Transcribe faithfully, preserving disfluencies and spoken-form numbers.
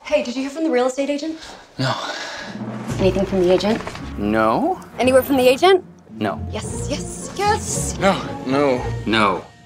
Hey, did you hear from the real estate agent? No. Anything from the agent? No. Anywhere from the agent? No. Yes, yes, yes. No. No. No.